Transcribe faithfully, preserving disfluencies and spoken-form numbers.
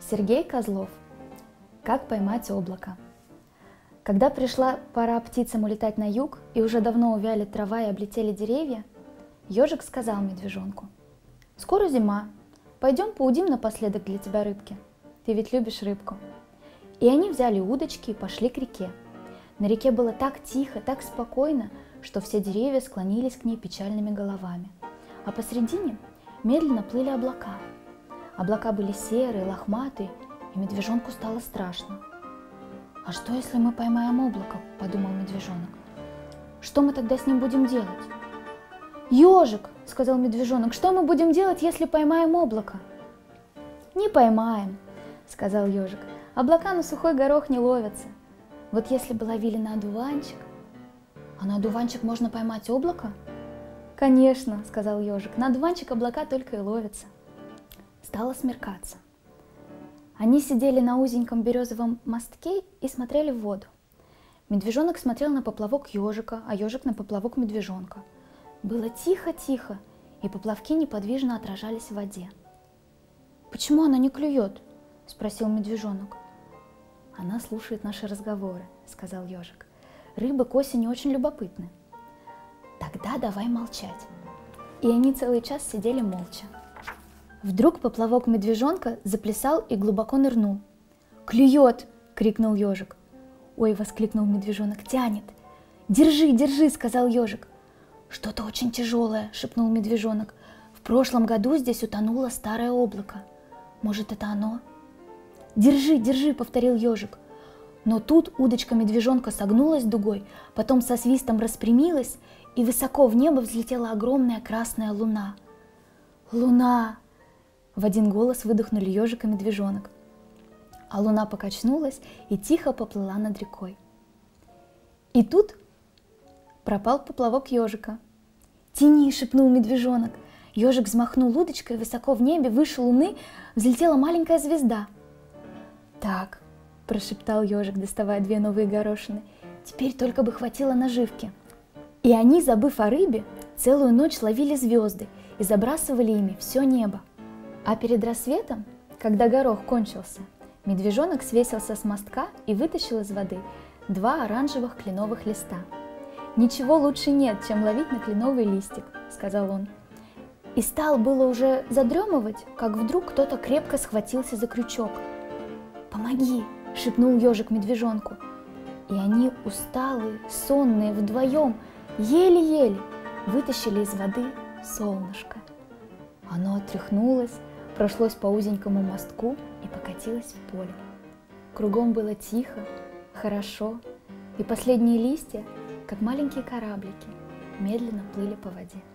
Сергей Козлов. Как поймать облако? Когда пришла пора птицам улетать на юг, и уже давно увяли трава и облетели деревья, ежик сказал медвежонку: «Скоро зима, пойдем поудим напоследок для тебя рыбки. Ты ведь любишь рыбку». И они взяли удочки и пошли к реке. На реке было так тихо, так спокойно, что все деревья склонились к ней печальными головами. А посредине медленно плыли облака. Облака были серые, лохматые, и медвежонку стало страшно. «А что, если мы поймаем облако?» – подумал медвежонок. «Что мы тогда с ним будем делать?» «Ежик!» – сказал медвежонок. «Что мы будем делать, если поймаем облако?» «Не поймаем», – сказал ежик. «Облака на сухой горох не ловятся. Вот если бы ловили на одуванчик...» «А на одуванчик можно поймать облако?» «Конечно», – сказал ежик. «На одуванчик облака только и ловятся». Стало смеркаться. Они сидели на узеньком березовом мостке и смотрели в воду. Медвежонок смотрел на поплавок ежика, а ежик на поплавок медвежонка. Было тихо-тихо, и поплавки неподвижно отражались в воде. «Почему она не клюет?» – спросил медвежонок. «Она слушает наши разговоры», – сказал ежик. «Рыбы к осени очень любопытны». «Тогда давай молчать». И они целый час сидели молча. Вдруг поплавок медвежонка заплясал и глубоко нырнул. «Клюет!» – крикнул ежик. «Ой!» – воскликнул медвежонок. «Тянет!» «Держи, держи!» – сказал ежик. «Что-то очень тяжелое!» – шепнул медвежонок. «В прошлом году здесь утонуло старое облако. Может, это оно?» «Держи, держи!» – повторил ежик. Но тут удочка медвежонка согнулась дугой, потом со свистом распрямилась, и высоко в небо взлетела огромная красная луна. «Луна!» В один голос выдохнули ежик и медвежонок. А луна покачнулась и тихо поплыла над рекой. И тут пропал поплавок ежика. «Тяни!» – шепнул медвежонок. Ежик взмахнул удочкой, высоко в небе, выше луны взлетела маленькая звезда. «Так», – прошептал ежик, доставая две новые горошины, – «теперь только бы хватило наживки». И они, забыв о рыбе, целую ночь ловили звезды и забрасывали ими все небо. А перед рассветом, когда горох кончился, медвежонок свесился с мостка и вытащил из воды два оранжевых кленовых листа. «Ничего лучше нет, чем ловить на кленовый листик», — сказал он. И стал было уже задремывать, как вдруг кто-то крепко схватился за крючок. «Помоги!» — шепнул ежик медвежонку. И они, усталые, сонные, вдвоем, еле-еле вытащили из воды солнышко. Оно отряхнулось, прошлось по узенькому мостку и покатилось в поле. Кругом было тихо, хорошо, и последние листья, как маленькие кораблики, медленно плыли по воде.